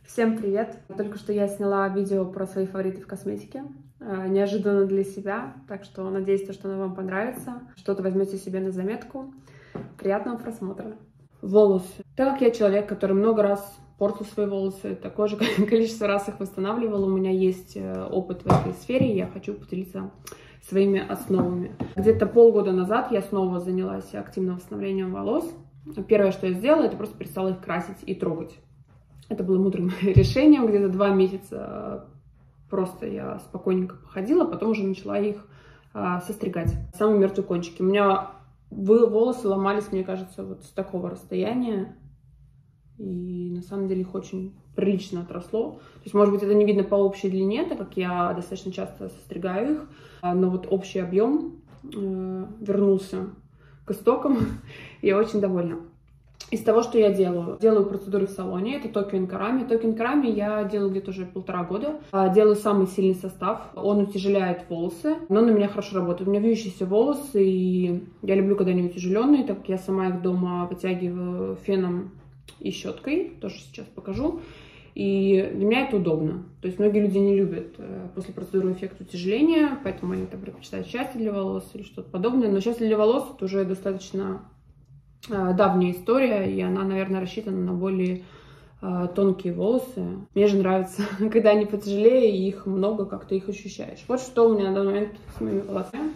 Всем привет! Только что я сняла видео про свои фавориты в косметике, неожиданно для себя, так что надеюсь, что оно вам понравится, что-то возьмете себе на заметку. Приятного просмотра! Волосы. Так как я человек, который много раз портил свои волосы, такое же количество раз их восстанавливал, у меня есть опыт в этой сфере, и я хочу поделиться своими основами. Где-то полгода назад я снова занялась активным восстановлением волос. Первое, что я сделала, это просто перестала их красить и трогать. Это было мудрым решением. Где-то 2 месяца просто я спокойненько походила, потом уже начала их состригать. Самые мертвые кончики. У меня волосы ломались, мне кажется, вот с такого расстояния. И на самом деле их очень прилично отросло. То есть, может быть, это не видно по общей длине, так как я достаточно часто состригаю их. Но вот общий объем вернулся к истокам. Я очень довольна. Из того, что я делаю процедуры в салоне, это Tokyo & Karami. Tokyo & Karami я делаю где-то уже 1,5 года. Делаю самый сильный состав, он утяжеляет волосы, но на меня хорошо работает. У меня вьющиеся волосы, и я люблю, когда они утяжеленные, так как я сама их дома вытягиваю феном и щеткой, тоже сейчас покажу. И для меня это удобно. То есть многие люди не любят после процедуры эффект утяжеления, поэтому они там предпочитают счастье для волос или что-то подобное. Но счастье для волос это уже достаточно давняя история, и она, наверное, рассчитана на более тонкие волосы. Мне же нравится, когда они потяжелее, и их много, как ты их ощущаешь. Вот что у меня на данный момент с моими волосами.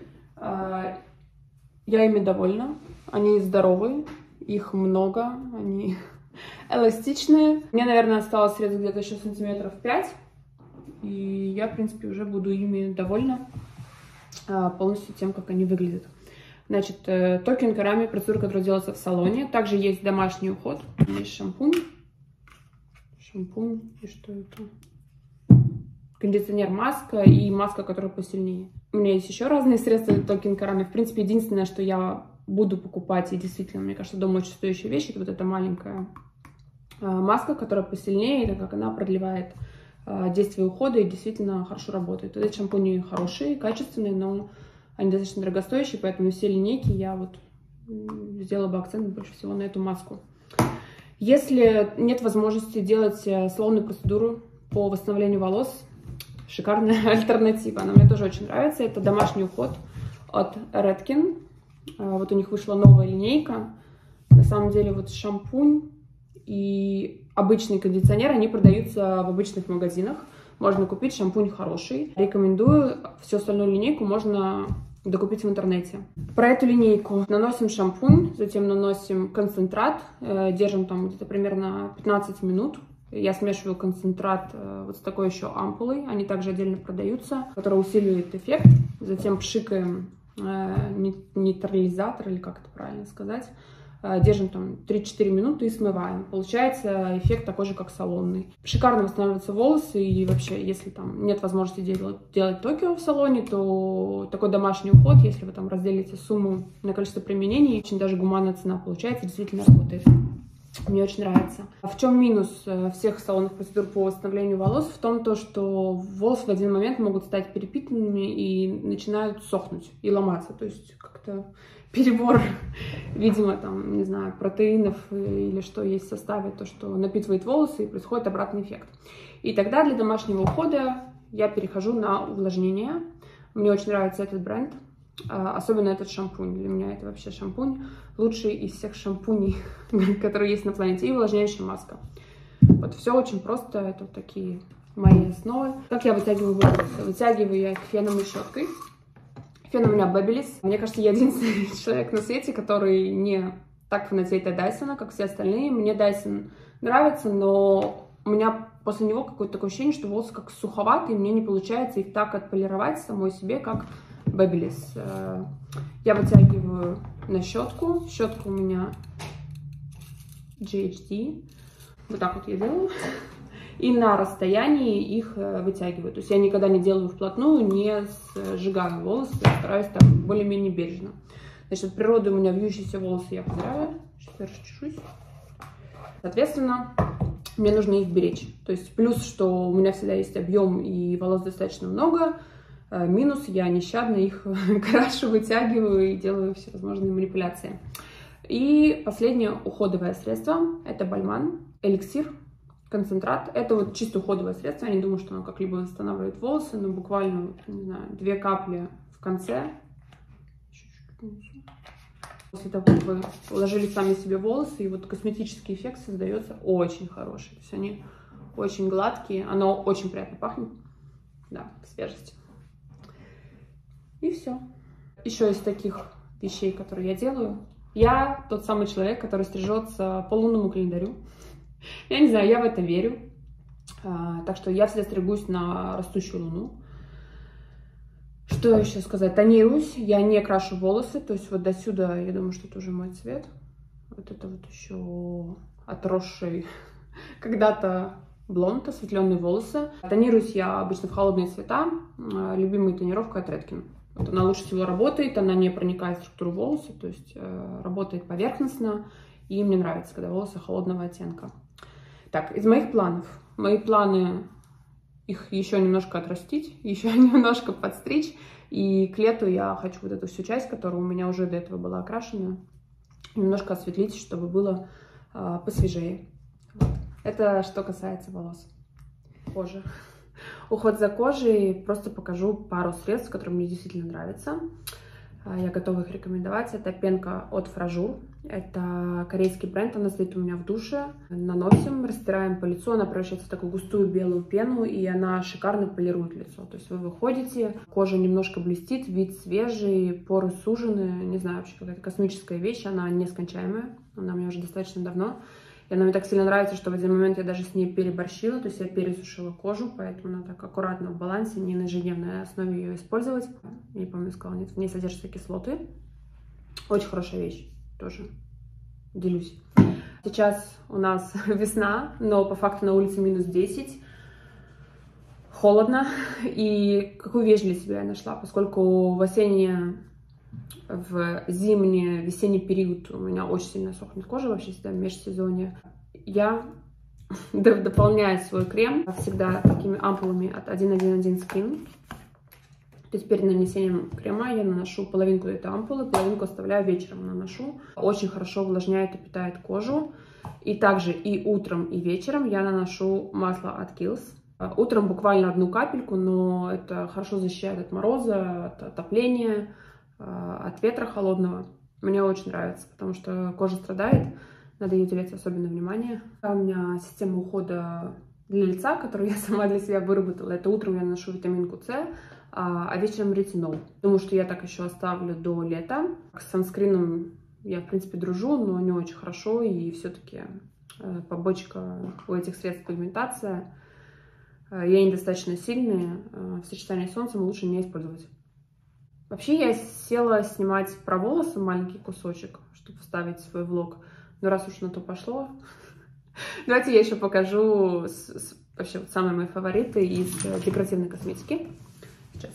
Я ими довольна. Они здоровые, их много, они эластичные. Мне, наверное, осталось срезать где-то еще сантиметров 5, и я, в принципе, уже буду ими довольна полностью тем, как они выглядят. Значит, Tokyo & Karami, процедура, которая делается в салоне. Также есть домашний уход. Есть шампунь. Шампунь. И что это? Кондиционер, маска и маска, которая посильнее. У меня есть еще разные средства Tokyo & Karami. В принципе, единственное, что я буду покупать, и действительно, мне кажется, дома очень стоящая вещь, это вот эта маленькая маска, которая посильнее, так как она продлевает действие ухода и действительно хорошо работает. Эти шампуни хорошие, качественные, но они достаточно дорогостоящие, поэтому все линейки я вот сделала бы акцент больше всего на эту маску. Если нет возможности делать салонную процедуру по восстановлению волос, шикарная альтернатива. Она мне тоже очень нравится. Это домашний уход от Redken. Вот у них вышла новая линейка. На самом деле вот шампунь и обычный кондиционер, они продаются в обычных магазинах. Можно купить, шампунь хороший. Рекомендую. Всю остальную линейку можно докупить в интернете. Про эту линейку наносим шампунь, затем наносим концентрат, держим там где-то примерно 15 минут. Я смешиваю концентрат вот с такой еще ампулой, они также отдельно продаются, которая усиливает эффект. Затем пшикаем нейтрализатор, или как это правильно сказать. Держим там 3-4 минуты и смываем. Получается эффект такой же, как салонный. Шикарно восстанавливаются волосы, и вообще, если там нет возможности делать Токио в салоне, то такой домашний уход, если вы там разделите сумму на количество применений, очень даже гуманная цена получается, действительно работает. Мне очень нравится. В чем минус всех салонных процедур по восстановлению волос? В том, что волосы в один момент могут стать перепитанными и начинают сохнуть и ломаться. То есть как-то перебор, видимо, там, не знаю, протеинов или что есть в составе, то, что напитывает волосы, и происходит обратный эффект. И тогда для домашнего ухода я перехожу на увлажнение. Мне очень нравится этот бренд, особенно этот шампунь. Для меня это вообще шампунь лучший из всех шампуней, которые есть на планете, и увлажняющая маска. Вот все очень просто, это вот такие мои основы. Как я вытягиваю волосы? Вытягиваю я их феном и щеткой. Фен у меня Babyliss. Мне кажется, я единственный человек на свете, который не так фанатеет от Дайсона, как все остальные. Мне Dyson нравится, но у меня после него какое-то такое ощущение, что волосы как суховатые, и мне не получается их так отполировать самой себе, как Babyliss. Я вытягиваю на щетку. Щетка у меня GHD. Вот так вот я делаю. И на расстоянии их вытягиваю. То есть я никогда не делаю вплотную, не сжигаю волосы, стараюсь так более-менее бережно. Значит, от природы у меня вьющиеся волосы я кудрявая. Сейчас я расчешусь. Соответственно, мне нужно их беречь. То есть плюс, что у меня всегда есть объем и волос достаточно много. Минус, я нещадно их крашу, вытягиваю и делаю всевозможные манипуляции. И последнее уходовое средство – это Balmain эликсир. концентрат. Это вот чисто уходовое средство. Я не думаю, что оно как-либо восстанавливает волосы, но буквально, не знаю, 2 капли в конце. После того, как вы уложили сами себе волосы, и вот косметический эффект создается очень хороший. То есть они очень гладкие, оно очень приятно пахнет. Да, свежесть. И все. Еще из таких вещей, которые я делаю. Я тот самый человек, который стрижется по лунному календарю. Я не знаю, я в это верю. Так что я всегда стригусь на растущую луну. Что еще сказать? Тонируюсь, я не крашу волосы, то есть вот до сюда, я думаю, что это уже мой цвет. Вот это вот еще отросший когда-то блонд, осветленные волосы. Тонируюсь я обычно в холодные цвета. Любимая тонировка от Redken. Вот она лучше всего работает, она не проникает в структуру волоса, то есть работает поверхностно. И мне нравится, когда волосы холодного оттенка. Так, из моих планов. Мои планы... Их еще немножко отрастить, еще немножко подстричь. И к лету я хочу вот эту всю часть, которая у меня уже до этого была окрашена, немножко осветлить, чтобы было посвежее. Вот. Это что касается волос. Кожа. Уход за кожей. Просто покажу пару средств, которые мне действительно нравятся. Я готова их рекомендовать. Это пенка от Фражур. Это корейский бренд. Она стоит у меня в душе. Наносим, растираем по лицу. Она превращается в такую густую белую пену. И она шикарно полирует лицо. То есть вы выходите, кожа немножко блестит, вид свежий, поры сужены. Не знаю, вообще какая-то космическая вещь. Она нескончаемая. Она у меня уже достаточно давно. И она мне так сильно нравится, что в один момент я даже с ней переборщила, то есть я пересушила кожу, поэтому она так аккуратно в балансе, не на ежедневной основе ее использовать. Я не помню, сказала, нет, в ней содержатся кислоты. Очень хорошая вещь, тоже делюсь. Сейчас у нас весна, но по факту на улице минус 10. Холодно. И какую вещь для себя я нашла, поскольку в зимний, весенний период у меня очень сильно сохнет кожа, вообще всегда в межсезонье. Я дополняю свой крем всегда такими ампулами от 111 Skin. То есть перед нанесением крема я наношу половинку этой ампулы, половинку оставляю вечером наношу. Очень хорошо увлажняет и питает кожу. И также и утром, и вечером я наношу масло от Kiehl's. Утром буквально 1 капельку, но это хорошо защищает от мороза, от отопления, от ветра холодного. Мне очень нравится, потому что кожа страдает, надо ей уделять особенное внимание. У меня система ухода для лица, которую я сама для себя выработала. Это утром я наношу витаминку С, а вечером ретинол. Думаю, что я так еще оставлю до лета. С санскрином я, в принципе, дружу, но не очень хорошо, и все-таки побочка у этих средств пигментация. Я недостаточно сильная, в сочетании с солнцем лучше не использовать. Вообще я села снимать про волосы маленький кусочек, чтобы вставить в свой влог. Но раз уж на то пошло, давайте я еще покажу вообще вот самые мои фавориты из декоративной косметики. Сейчас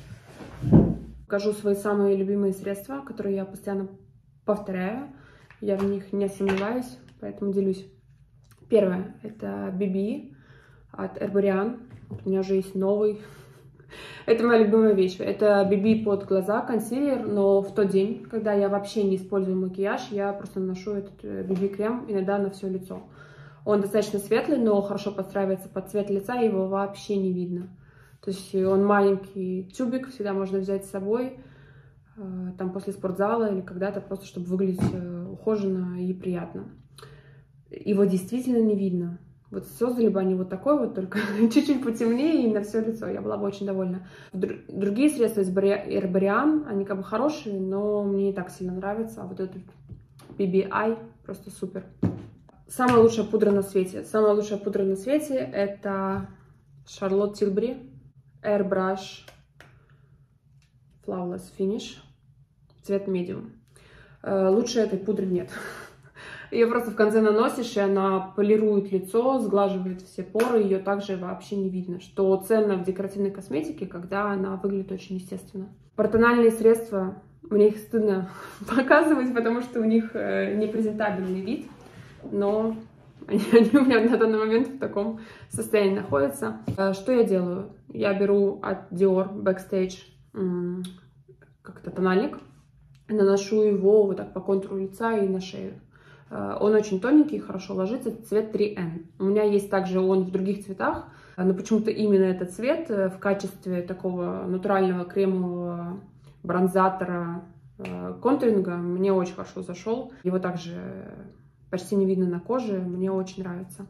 покажу свои самые любимые средства, которые я постоянно повторяю. Я в них не сомневаюсь, поэтому делюсь. Первое — это BB от Herbarian. У меня уже есть новый. Это моя любимая вещь. Это BB под глаза, консилер, но в тот день, когда я вообще не использую макияж, я просто наношу этот BB крем иногда на все лицо. Он достаточно светлый, но хорошо подстраивается под цвет лица, его вообще не видно. То есть он маленький тюбик, всегда можно взять с собой, там после спортзала или когда-то, просто чтобы выглядеть ухоженно и приятно. Его действительно не видно. Вот создали бы они вот такой вот, только чуть-чуть потемнее и на все лицо. Я была бы очень довольна. Другие средства из Herbarian, они как бы хорошие, но мне не так сильно нравятся. А вот этот BB-Eye просто супер. Самая лучшая пудра на свете. Самая лучшая пудра на свете — это Charlotte Tilbury Airbrush Flawless Finish. Цвет medium. Лучше этой пудры нет. Ее просто в конце наносишь, и она полирует лицо, сглаживает все поры, ее также вообще не видно, что ценно в декоративной косметике, когда она выглядит очень естественно. Про тональные средства мне их стыдно показывать, потому что у них непрезентабельный вид, но они у меня на данный момент в таком состоянии находятся. Что я делаю? Я беру от Dior Backstage как-то тональник, наношу его вот так по контуру лица и на шею. Он очень тоненький, хорошо ложится, цвет 3N. У меня есть также он в других цветах, но почему-то именно этот цвет в качестве такого натурального кремового бронзатора, контуринга мне очень хорошо зашел. Его также почти не видно на коже, мне очень нравится.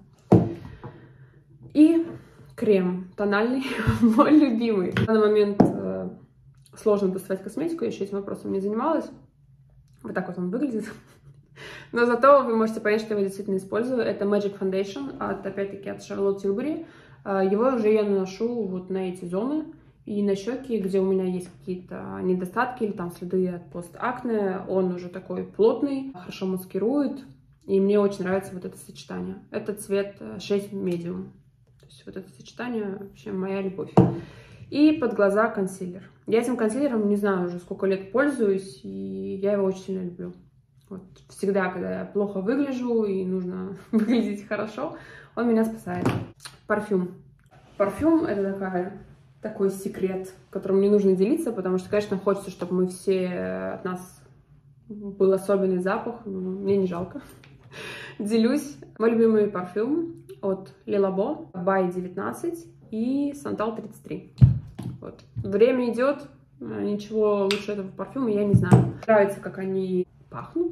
И крем тональный, мой любимый. В данный момент сложно доставать косметику, я еще этим вопросом не занималась. Вот так вот он выглядит. Но зато вы можете понять, что я его действительно использую. Это Magic Foundation, опять-таки от Charlotte Tilbury. Его уже я наношу вот на эти зоны и на щеки, где у меня есть какие-то недостатки или там следы от постакне. Он уже такой плотный, хорошо маскирует. И мне очень нравится вот это сочетание. Это цвет 6 Medium. То есть вот это сочетание вообще моя любовь. И под глаза консилер. Я этим консилером не знаю уже сколько лет пользуюсь, и я его очень сильно люблю. Вот всегда, когда я плохо выгляжу и нужно выглядеть хорошо, он меня спасает. Парфюм. Парфюм — это такой секрет, которым не нужно делиться, потому что, конечно, хочется, чтобы мы все, от нас был особенный запах. Мне не жалко. Делюсь. Мой любимый парфюм от Le Labo, By 19 и Santal 33. Вот. Время идет, ничего лучше этого парфюма я не знаю. Нравится, как они пахнут.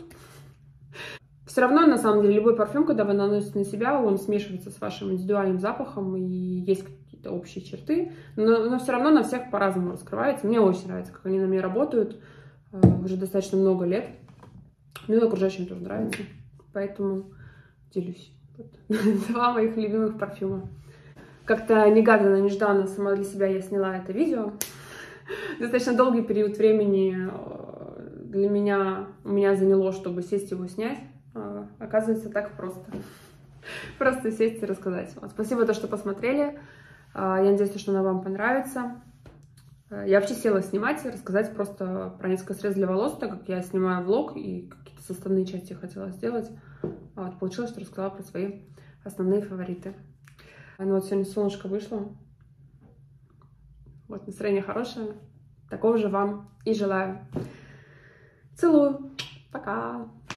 Все равно, на самом деле, любой парфюм, когда вы наносите на себя, он смешивается с вашим индивидуальным запахом, и есть какие-то общие черты, но все равно на всех по-разному раскрывается. Мне очень нравится, как они на мне работают уже достаточно много лет. Ну и окружающим тоже нравится, поэтому делюсь. Вот. 2 моих любимых парфюма. Как-то негаданно, нежданно сама для себя я сняла это видео. Достаточно долгий период времени у меня заняло, чтобы сесть его снять. Оказывается, так просто. Просто сесть и рассказать. Вот. Спасибо за то, что посмотрели. Я надеюсь, что она вам понравится. Я вообще села снимать и рассказать просто про несколько средств для волос, так как я снимаю влог и какие-то составные части я хотела сделать. Вот. Получилось, что рассказала про свои основные фавориты. Ну вот сегодня солнышко вышло. Вот настроение хорошее. Такого же вам и желаю. Целую. Пока.